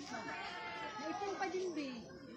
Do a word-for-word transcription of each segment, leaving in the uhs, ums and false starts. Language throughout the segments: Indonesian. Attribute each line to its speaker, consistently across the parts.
Speaker 1: Naipon pa din, be.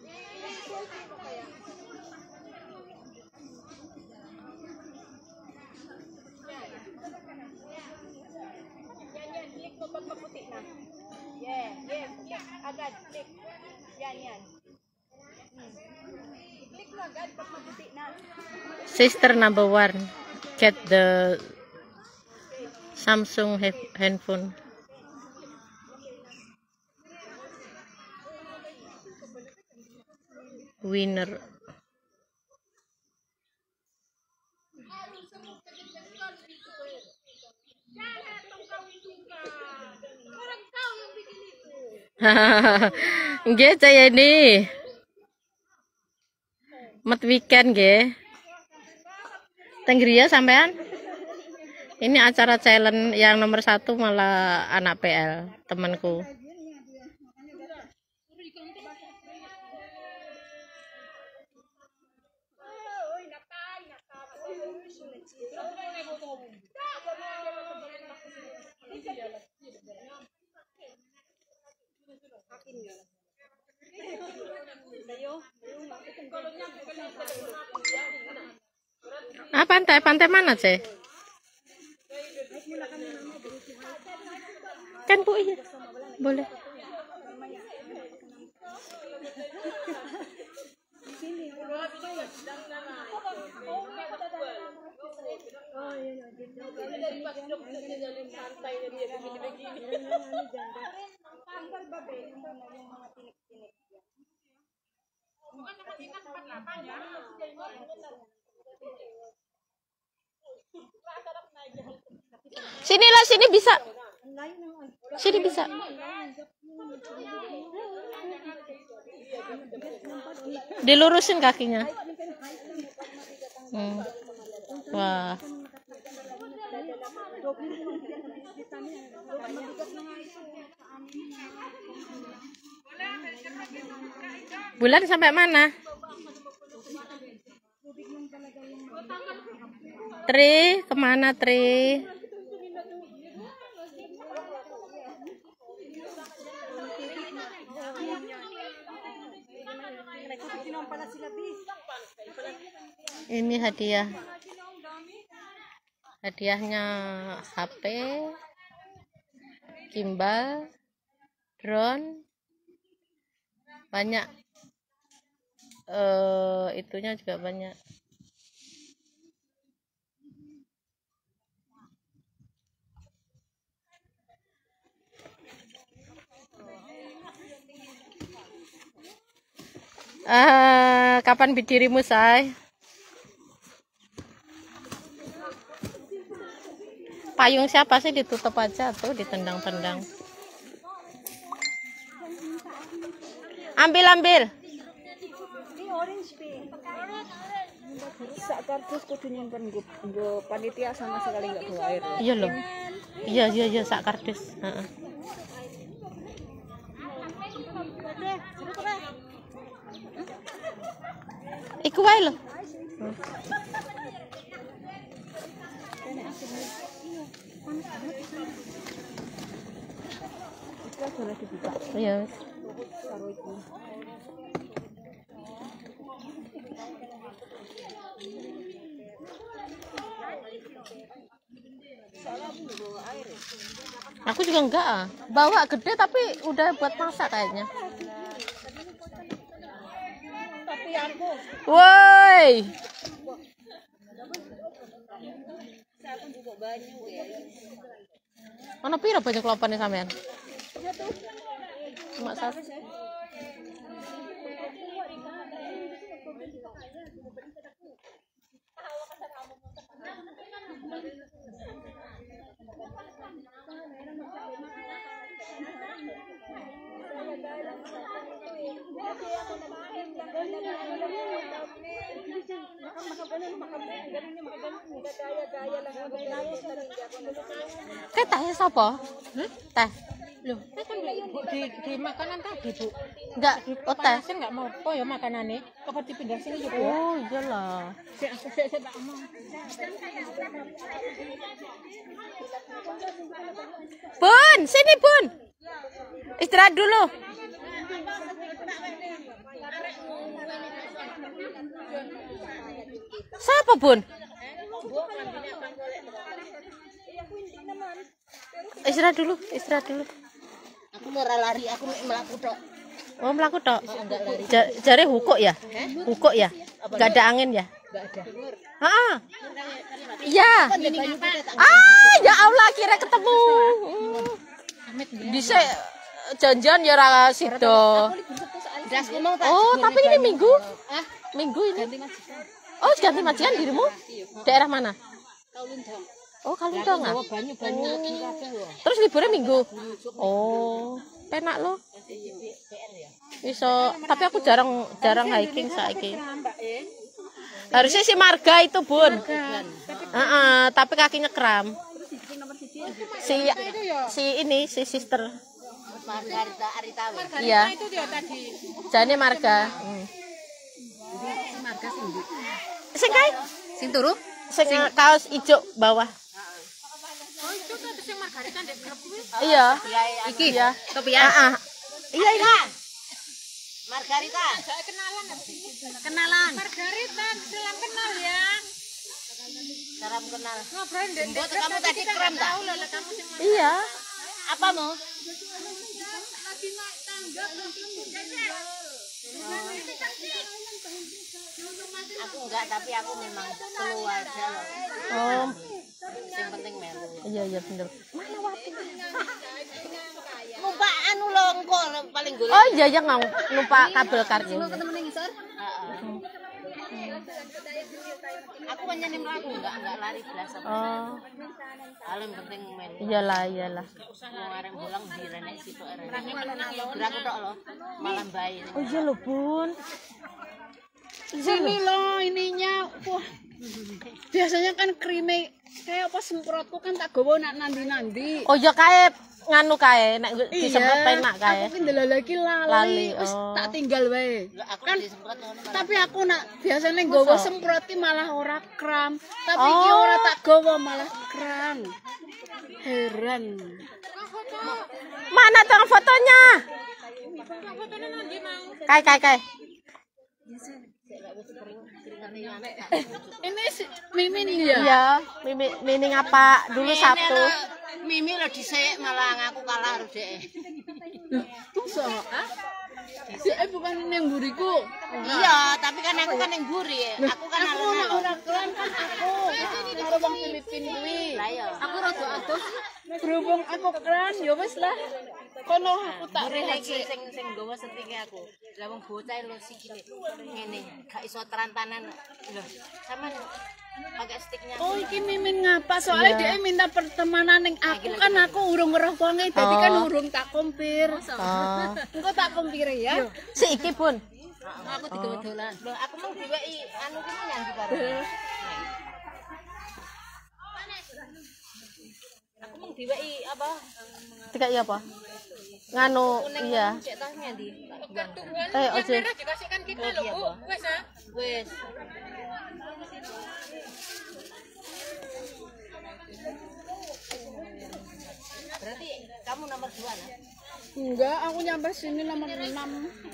Speaker 2: Yan, yan. Klik mo pag maputi na. Yeah, yeah. Klik agad. Klik. Yan, yan. Hmm. Klik mo agad pag maputi na.
Speaker 3: Sister number one, get the Samsung handphone. Winner. Nggih, saya ini mat weekend nggih. Tenggria sampean? Ini acara challenge yang nomor satu malah anak P L, temanku. Ah, pantai, pantai mana sih? Kan Bu, iya. Boleh. Sinilah, sini bisa. Sini bisa. Dilurusin kakinya. Hmm. Wah. Bulan sampai mana? Tri, kemana Tri? Ini hadiah. Hadiahnya H P, gimbal, drone, banyak. Eh, itunya juga banyak. Ah, kapan bidirimu, say? Payung siapa sih ditutup aja tuh, ditendang-tendang. Ambil, ambil.
Speaker 2: Sak kardus kudu nyimpen nggo panitia sama sekali enggak bawa air.
Speaker 3: Iya loh. Iya, iya, iya, sak kardus. Heeh. Iku wae lho. Iya. Aku juga enggak ah. Bawa gede tapi udah buat masak kayaknya.
Speaker 2: Tapi aku
Speaker 3: Woi. Ono piro banyak kelopane sampean? Cuma satu. Kayak tehnya siapa? Hmm? Teh.
Speaker 1: Loh, teh kan di, di makanan tadi, Bu.
Speaker 3: Enggak, oh teh.
Speaker 1: Saya enggak mau apa ya makanannya. Apa dipindah sini juga?
Speaker 3: Oh, iyalah.
Speaker 1: Saya saya saya tak mau.
Speaker 3: Bun, sini Bun. Istirahat dulu. Siapa, Bun? Istirahat dulu, istirahat dulu.
Speaker 1: Aku mau lari, aku melaku tok.
Speaker 3: Oh, melaku tok. Ja- Jare hukuk ya? Hukuk ya? Gak ada angin ya?
Speaker 1: Gak ada.
Speaker 3: Ah. Iya. Ah, ya Allah, kira ketemu. Bisa janjian ya ra sido. Oh, tapi ini minggu. Minggu ini. Oh, ganti majikan dirimu? Daerah mana? Oh, Kalundong ah. Terus liburnya minggu. Oh, penak loh. Bisa, tapi aku jarang jarang hiking saiki. Harusnya si Marga itu, Bun. Heeh, tapi kakinya kram. Si si ini si sister.
Speaker 1: Margarita Aritawe.
Speaker 3: Iya.
Speaker 2: Itu dia tadi.
Speaker 3: Jane Marga. Hmm.
Speaker 1: Si Marga sing ndi?
Speaker 3: Sing kae?
Speaker 1: Sing turu?
Speaker 3: Sing kaos ijo bawah.
Speaker 2: Oh, itu tuh sing Margarita ndek grup kuwi.
Speaker 3: Iya.
Speaker 1: Iki.
Speaker 3: Iya.
Speaker 1: Topia.
Speaker 3: Heeh. Iya, iya.
Speaker 1: Margarita.
Speaker 2: Saya kenalan.
Speaker 1: Kenalan.
Speaker 2: Margarita, salam kenal ya.
Speaker 1: Salam kenal.
Speaker 2: Ngobrol ndek.
Speaker 1: Mbok kamu tadi kram tak?
Speaker 2: Tahu lah kamu sing
Speaker 3: Iya.
Speaker 1: Apa mau?
Speaker 2: lagi naik tangga belum
Speaker 1: Aku enggak, tapi aku memang perlu aja loh.
Speaker 3: Oh,
Speaker 1: Yang penting melu.
Speaker 3: iya iya bener.
Speaker 1: Numpak anu loh engko paling golek.
Speaker 3: Oh iya iya ngau numpak kabel kartu.
Speaker 1: Ketemu ning ngisor? Aku panjenengan mlaku enggak enggak lari belas apa.
Speaker 3: Oh,
Speaker 1: Paling penting melu.
Speaker 3: iyalah iyalah.
Speaker 1: Mau arek bolang direnek situ arek. Gerak tok loh. Malam bayi.
Speaker 3: Oh iya loh, Bun.
Speaker 2: sini loh ininya. Wah. Biasanya kan krime kayak apa semprotku kan tak gowo nak nandi-nandi.
Speaker 3: Oh iya kae nganu kae nek disemprot penak kae.
Speaker 2: Aku ki ndelok lali,
Speaker 3: Lali,
Speaker 2: wis
Speaker 3: oh.
Speaker 2: tak tinggal wae.
Speaker 1: Aku
Speaker 2: Kan
Speaker 1: disemprot ngono.
Speaker 2: tapi aku nak biasanya gowo semprot ki malah ora kram. Tapi ki
Speaker 3: Oh.
Speaker 2: ora tak gowo malah kram. Heran.
Speaker 3: Mana tuh fotonya? Kae kae kae.
Speaker 2: Ini si Mimin ya.
Speaker 3: Iya, mimi mini ngapa dulu Sabtu.
Speaker 1: Mimi lo dhisik malah ngaku kalah karo dhek.
Speaker 2: Masa? Dia bukan yang buriku.
Speaker 1: Iya, tapi kan aku kan yang buri. Aku kan
Speaker 2: Aku nak ora keren kan aku. Karo wong Filipin kuwi.
Speaker 1: Lah ya.
Speaker 2: Aku rada adoh. Berhubung aku keren ya wis lah. Kono aku tak
Speaker 1: Buri
Speaker 2: rehat
Speaker 1: lagi
Speaker 2: sik.
Speaker 1: sing sing nggawa setike aku. Lah wong bocah lho sikile ngene, gak iso terantanan. Lho, sampean pakai stiknya.
Speaker 2: Oh iki Mimin ngapa soalnya dia minta pertemanan ning aku kan aku urung weruh wonge dadi kan
Speaker 3: Oh.
Speaker 2: urung tak kompir.
Speaker 3: Oh.
Speaker 2: Engko tak kompire ya.
Speaker 3: Si iki, Bun.
Speaker 1: Aku digawe dolan. Lho, aku mau diweki anu ki nyandi bareng. Aku mau diweki apa?
Speaker 3: Tiga iya apa? Nganu iya.
Speaker 1: Cek tas nyandi.
Speaker 3: Eh, ojo.
Speaker 2: Dikasihkan kita lho, Bu. Wes ah.
Speaker 1: Wes. Berarti kamu nomor dua nah?
Speaker 2: Enggak, aku nyampe sini nomor enam.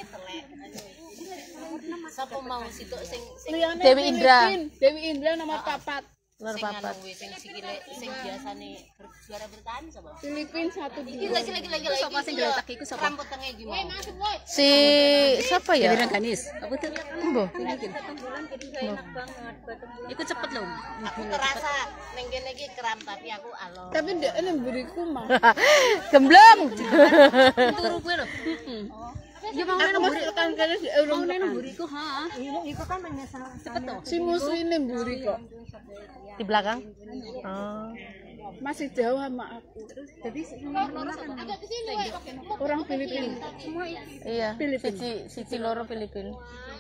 Speaker 1: Siapa mau situ sing sing
Speaker 2: Liane
Speaker 3: Dewi Indra.
Speaker 2: Filipin. Dewi Indra nomor papat.
Speaker 3: Nomor
Speaker 1: sing
Speaker 3: papat.
Speaker 1: anu sing sikile sing biasane berjuara bertahan sapa?
Speaker 2: Filipin satu
Speaker 1: Iki
Speaker 2: dua.
Speaker 1: lagi lagi lagi lagi. Sapa sing geletak iku sapa? Rambut tenge gimana?
Speaker 3: Si siapa ya?
Speaker 1: Ganis. Apa tuh?
Speaker 3: Mbah.
Speaker 1: Iku cepet loh. Aku terasa ning kene iki kram tapi aku alon.
Speaker 2: Tapi ndek ini buriku mah.
Speaker 3: Gemblong.
Speaker 1: Turu kowe lho.
Speaker 2: Ya mau nang kan kene di urung tekan.
Speaker 1: Buriku ha. Iku kan menyesal. Cepet toh.
Speaker 2: Si musuh ini buri kok.
Speaker 3: Di belakang. Oh.
Speaker 2: Masih jauh sama aku. Orang Filipin.
Speaker 3: Iya.
Speaker 2: Filipin.
Speaker 3: Siji siji loro Filipin.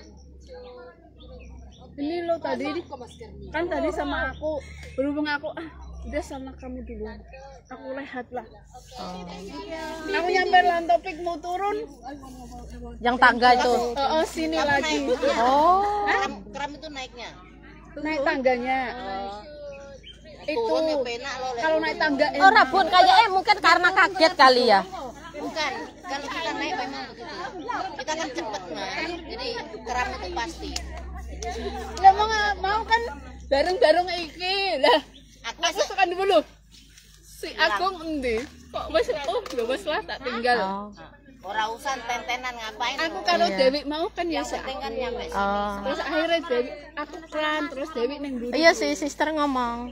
Speaker 2: Ini lo tadi kan tadi sama aku berhubung aku ah udah sama kamu dulu. Aku rehat lah.
Speaker 3: Oh.
Speaker 2: Aku nyampe lan topik mau turun.
Speaker 3: Yang tangga itu.
Speaker 2: Oh, oh sini lagi.
Speaker 3: Oh.
Speaker 1: Kram kram itu naiknya.
Speaker 2: Naik tangganya. Itu
Speaker 1: Turun penak lo.
Speaker 2: kalau naik tangga
Speaker 3: Oh, Rabun kayaknya mungkin karena kaget kali ya.
Speaker 1: Bukan, kalau kita naik memang begitu. Kita kan cepet mas, jadi kram itu pasti.
Speaker 2: Lah mau mau kan bareng-bareng iki. Lah
Speaker 1: Aku
Speaker 2: aku tekan dulu. Si Agung endi? Kok wis oh ya wis lah tak tinggal.
Speaker 3: Oh.
Speaker 1: ora usah tentenan ngapain.
Speaker 2: Aku kalau
Speaker 3: Iya.
Speaker 2: Dewi mau kan ya
Speaker 1: Yang penting kan nyampe sini.
Speaker 3: Oh.
Speaker 2: terus akhirnya Dewi aku kan terus Dewi neng dulu.
Speaker 3: Iya sih, sister ngomong.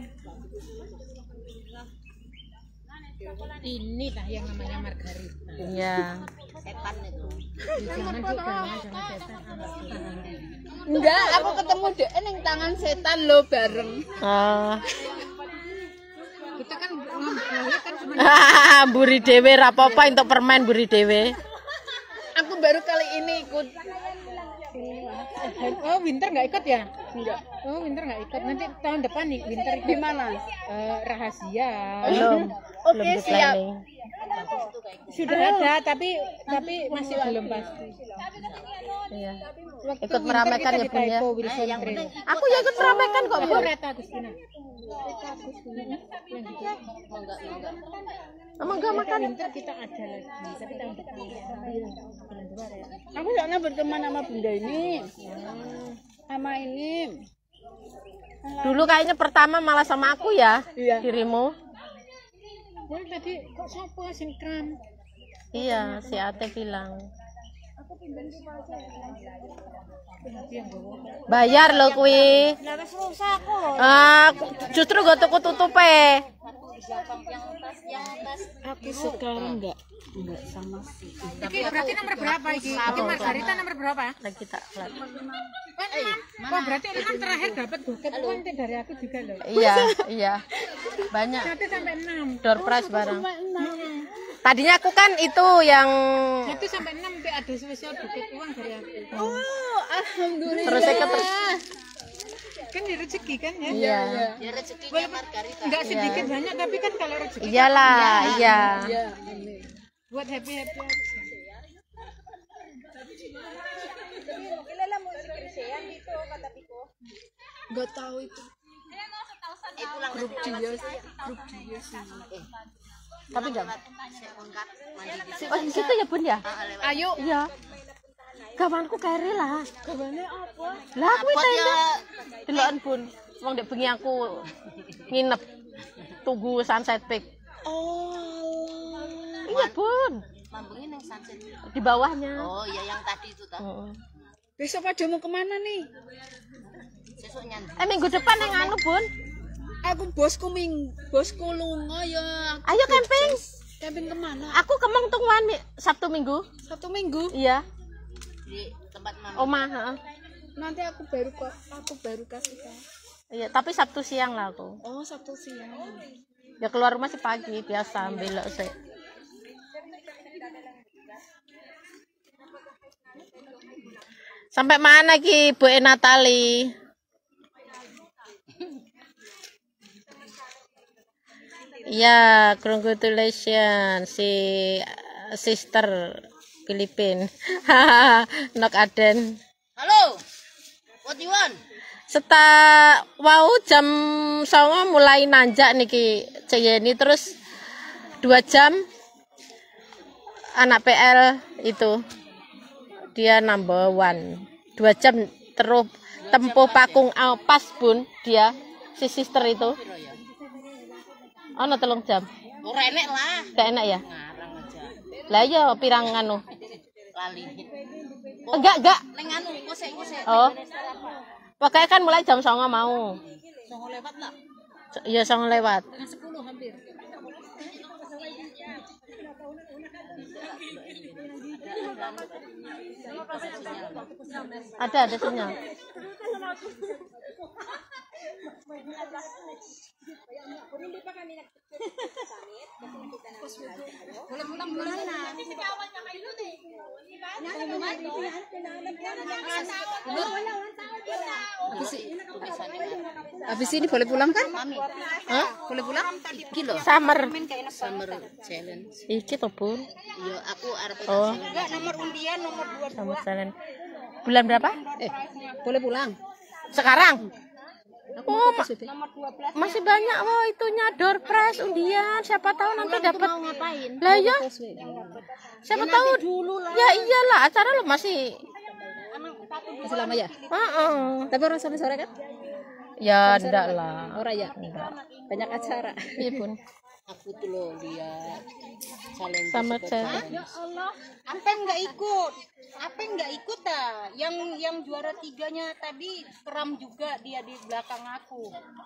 Speaker 4: Ini lah yang namanya Margarita.
Speaker 3: Iya.
Speaker 1: Setan itu.
Speaker 4: Jangan juga, jangan setan.
Speaker 2: Enggak, aku ketemu dek neng tangan setan lo bareng.
Speaker 3: Oh.
Speaker 4: Kita kan ngomongnya kan cuma
Speaker 3: Buri dewe rapopo untuk permen buri dewe.
Speaker 2: Aku baru kali ini ikut.
Speaker 4: oh winter nggak ikut ya?
Speaker 2: Enggak.
Speaker 4: Oh winter nggak ikut. Nanti tahun depan nih winter ikut.
Speaker 2: Di mana?
Speaker 4: Eh, rahasia.
Speaker 3: Belum.
Speaker 2: Oke,
Speaker 3: belum di
Speaker 2: siap.
Speaker 3: planning.
Speaker 4: Sudah ada tapi tapi masih belum pasti.
Speaker 3: Iya.
Speaker 4: Waktu
Speaker 3: Ikut
Speaker 4: winter
Speaker 3: meramaikan
Speaker 4: kita
Speaker 3: ya,
Speaker 4: di
Speaker 3: Bun, ya?
Speaker 4: Typo Wilson Trail.
Speaker 3: Aku ya ikut meramaikan kok,
Speaker 4: Aku
Speaker 3: Bu.
Speaker 4: Reta Agustina. Reta Agustina. Yang gitu.
Speaker 3: Emang enggak makan?
Speaker 4: Winter kita ada lagi, tapi tahun depan bulan dua ya.
Speaker 2: Aku soalnya berteman sama Bunda ini. Sama ini.
Speaker 3: Dulu kayaknya pertama malah sama aku ya,
Speaker 2: Iya.
Speaker 3: dirimu.
Speaker 4: Well, tadi kok siapa sinkron?
Speaker 3: Iya, si Ate bilang. Bayar lo kui.
Speaker 1: Lah wis rusak kok.
Speaker 3: Ah, justru gue tuku tutupe.
Speaker 2: Aku sekarang enggak enggak sama si.
Speaker 4: Iki berarti nomor berapa iki? Iki Margarita nomor berapa?
Speaker 3: Lagi tak lihat.
Speaker 4: Wah, berarti enam terakhir dapat buket uang dari aku juga loh.
Speaker 3: Iya, iya. Banyak
Speaker 4: Satu sampai enam.
Speaker 3: door prize barang. Tadinya aku kan itu yang
Speaker 4: Satu sampai enam tapi ada spesial buket uang dari aku.
Speaker 2: Oh, alhamdulillah.
Speaker 3: terus saya terus.
Speaker 4: Kan di rezeki kan ya?
Speaker 3: Iya.
Speaker 1: Ya rezekinya Margarita.
Speaker 4: Enggak sedikit banyak tapi kan kalau rezeki
Speaker 3: Iyalah, iya.
Speaker 2: Ya.
Speaker 4: buat happy happy aja.
Speaker 2: Enggak tahu itu.
Speaker 1: Eh pulang
Speaker 2: Grup dia, grup dia sih.
Speaker 3: Tapi enggak.
Speaker 1: Saya kontak mandi di
Speaker 3: Oh, di situ ya, Bun ya?
Speaker 2: Ayo.
Speaker 3: Iya. Gawanku kere lah.
Speaker 2: Kabarnya apa?
Speaker 3: Lah kuwi
Speaker 1: Pot ya.
Speaker 3: tenda. Deloken, Bun. Wong ndek bengi aku nginep tunggu sunset peak.
Speaker 2: Oh.
Speaker 3: Iya, Bun.
Speaker 1: Mambungin yang sunset.
Speaker 3: Di bawahnya.
Speaker 1: Oh iya yang tadi itu tah.
Speaker 3: Heeh.
Speaker 2: Besok pada mau kemana nih?
Speaker 1: Sesuk nyandi.
Speaker 3: Eh minggu depan yang anu, Bun.
Speaker 2: Aku bosku ming, bosku lunga ya.
Speaker 3: Ayo camping.
Speaker 2: Camping kemana?
Speaker 3: Aku ke Mongtungwan Mi- Sabtu Minggu.
Speaker 2: Satu minggu.
Speaker 3: Iya.
Speaker 1: Di tempat mami.
Speaker 3: Oma, heeh.
Speaker 2: Nanti aku baru kok, aku baru kasih tahu.
Speaker 3: Iya, tapi Sabtu siang lah aku.
Speaker 2: Oh, Sabtu siang.
Speaker 3: Ya keluar rumah sih pagi biasa belok sih. Sampai mana ki Bu Natali? Ya, congratulations si uh, sister Filipin. Nok Aden.
Speaker 1: Halo. What you want?
Speaker 3: Seta wow jam songo mulai nanjak niki Ceyeni terus dua jam anak P L itu dia number one dua jam terus tempuh pakung ah, pas Bun dia si sister itu ono telung jam
Speaker 1: Ora enek lah.
Speaker 3: gak enak ya
Speaker 1: Ngarang aja.
Speaker 3: lah iya pirang anu
Speaker 1: Lali.
Speaker 3: enggak enggak
Speaker 1: Neng anu kosek-kosek.
Speaker 3: oh pokoknya kan mulai jam songo mau
Speaker 1: Songo lewat lah.
Speaker 3: iya songo lewat
Speaker 4: sepuluh hampir.
Speaker 3: ada ada sinyal
Speaker 2: Habis ini boleh pulang kan?
Speaker 3: Hah?
Speaker 2: Boleh pulang?
Speaker 1: Iki lho.
Speaker 3: Summer
Speaker 1: Summer challenge.
Speaker 3: iki to Bun
Speaker 1: Iya, aku arep
Speaker 3: oh
Speaker 2: Enggak, nomor undian nomor dua.
Speaker 3: Summer challenge bulan berapa
Speaker 2: Eh, boleh pulang.
Speaker 3: sekarang oh ma- masih banyak oh itunya door prize undian siapa tahu nanti dapat
Speaker 1: mau ngapain?
Speaker 3: lah ya siapa tahu ya iyalah acara lo masih
Speaker 4: Masih lama ya?
Speaker 3: Heeh.
Speaker 4: Tapi orang sampai sore kan?
Speaker 3: Ya ndak lah.
Speaker 4: Ora ya? Banyak acara.
Speaker 3: Iya Bun.
Speaker 1: Aku tuh loh dia challenge
Speaker 3: Sama cewek.
Speaker 2: Ya Allah, Ampen nggak ikut. Ampen nggak ikut ah. Yang yang juara tiganya tadi kram juga dia di belakang aku.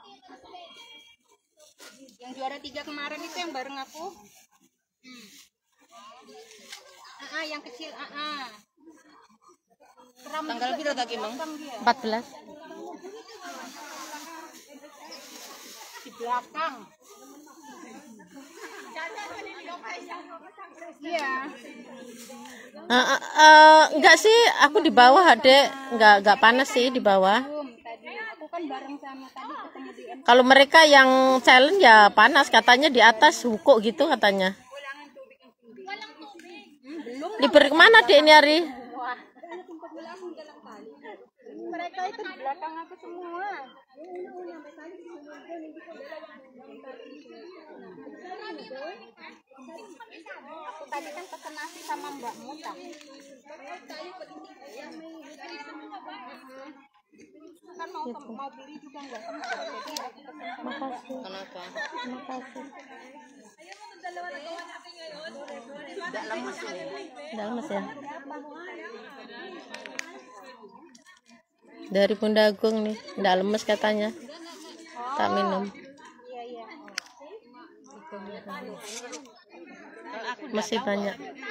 Speaker 2: Yang juara tiga kemarin itu yang bareng aku. Hmm. Ah, ah, yang kecil, ah, ah. Kram
Speaker 1: Tanggal
Speaker 2: juga
Speaker 1: piro
Speaker 2: di
Speaker 1: tak Ki, Mang?
Speaker 2: belakang dia.
Speaker 3: empat belas.
Speaker 2: Di belakang. Iya.
Speaker 3: Uh, uh, uh, enggak sih, aku di bawah Adek. Enggak enggak panas sih di bawah.
Speaker 2: Belum tadi aku kan bareng sama tadi ketemu di M.
Speaker 3: Kalau mereka yang challenge ya panas, katanya di atas hukum gitu katanya. Libur kemana Dek ini hari?
Speaker 2: Wah. Mereka itu di belakang aku semua. Aku tadi kan pesen nasi sama Mbak Muta. Kan mau mau beli juga nggak sempat, jadi aku pesen sama Mbak.
Speaker 1: Kenapa?
Speaker 3: Makasih.
Speaker 1: Tidak lemes ini.
Speaker 3: Udah lemes ya. Dari Bunda Agung nih, enggak lemes katanya. Tak minum.
Speaker 2: Iya iya.
Speaker 3: Masih banyak.